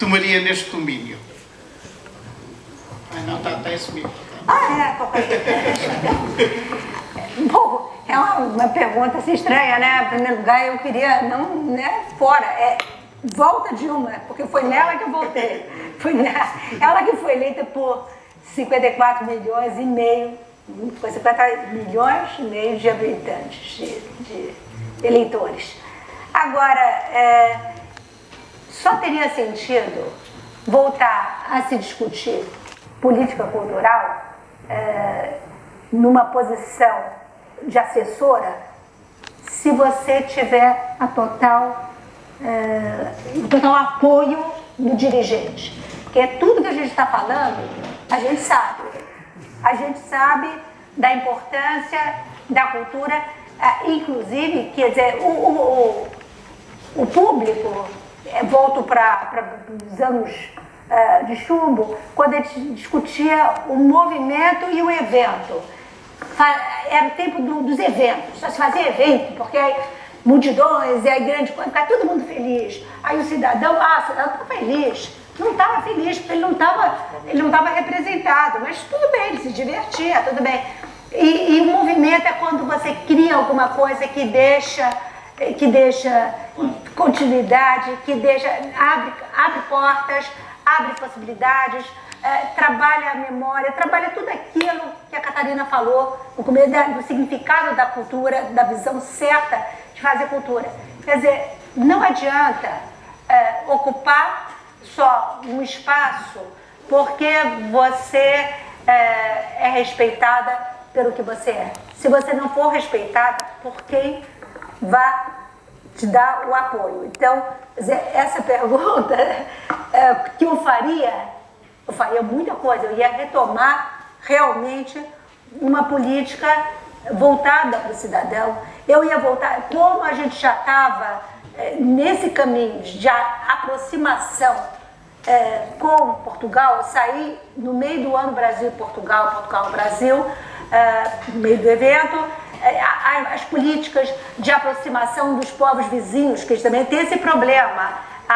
tomaria neste domínio? Não, está esse mesmo. Qualquer coisa. Bom, é uma pergunta assim estranha, né? Em primeiro lugar, eu queria, não, né, fora, volta Dilma, porque foi nela que eu voltei. Foi nela, ela que foi eleita por 54 milhões e meio, foi 50 milhões e meio de habitantes, de eleitores. Agora, só teria sentido voltar a se discutir política cultural numa posição de assessora se você tiver o total apoio do dirigente. Porque tudo que a gente está falando, a gente sabe. A gente sabe da importância da cultura, inclusive, quer dizer, o público, volto para os anos de chumbo, quando a gente discutia o movimento e o evento. Era o tempo dos eventos, só se fazia evento, porque aí multidões, e aí grande coisa, ficava todo mundo feliz. Aí o cidadão está feliz. Não estava feliz, porque ele não estava representado, mas tudo bem, ele se divertia, tudo bem. E o movimento é quando você cria alguma coisa que deixa continuidade, que abre portas, abre possibilidades, trabalha a memória, trabalha tudo aquilo que a Catarina falou, no começo do significado da cultura, da visão certa de fazer cultura. Quer dizer, não adianta ocupar só um espaço porque você é respeitada pelo que você é. Se você não for respeitada por quem vai te dar o apoio. Então, essa pergunta que eu faria muita coisa. Eu ia retomar realmente uma política voltada para o cidadão. Eu ia voltar, como a gente já estava nesse caminho de aproximação com Portugal, eu saí no meio do ano Brasil e Portugal, Portugal-Brasil, no meio do evento, as políticas de aproximação dos povos vizinhos, que também tem esse problema.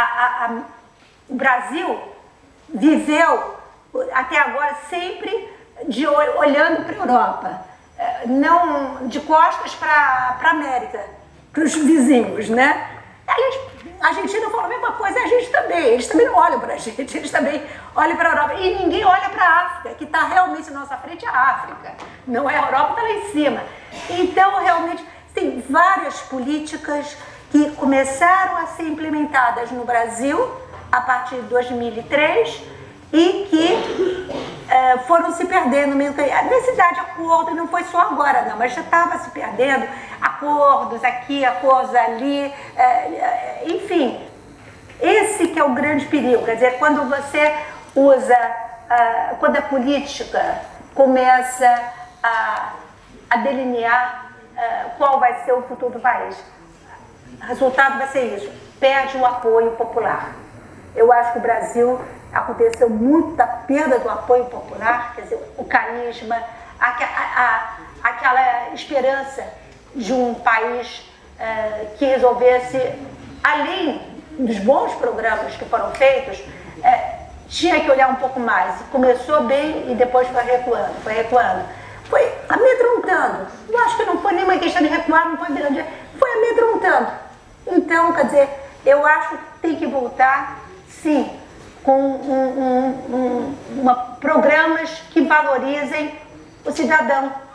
O Brasil viveu até agora sempre olhando para a Europa, não de costas para a América, para os vizinhos, né? A Argentina fala a mesma coisa, a gente também, eles também não olham para a gente, eles também olham para a Europa. E ninguém olha para a África, que está realmente na nossa frente, a África, não é a Europa, está lá em cima. Então, realmente, tem várias políticas que começaram a ser implementadas no Brasil a partir de 2003 e que foram se perdendo no meio do caminho. A necessidade de acordo não foi só agora, não, mas já estava se perdendo, acordos aqui, acordos ali, enfim. Esse que é o grande perigo, quer dizer, quando você usa, quando a política começa a delinear qual vai ser o futuro do país. O resultado vai ser isso, perde o apoio popular. Eu acho que o Brasil aconteceu muita perda do apoio popular, quer dizer, o carisma, aquela esperança de um país que resolvesse, além dos bons programas que foram feitos, tinha que olhar um pouco mais. Começou bem e depois foi recuando, foi amedrontando. Eu acho que não foi nem uma questão de recuar, não foi amedrontando, foi amedrontando. Então, quer dizer, eu acho que tem que voltar, sim, com programas que valorizem o cidadão,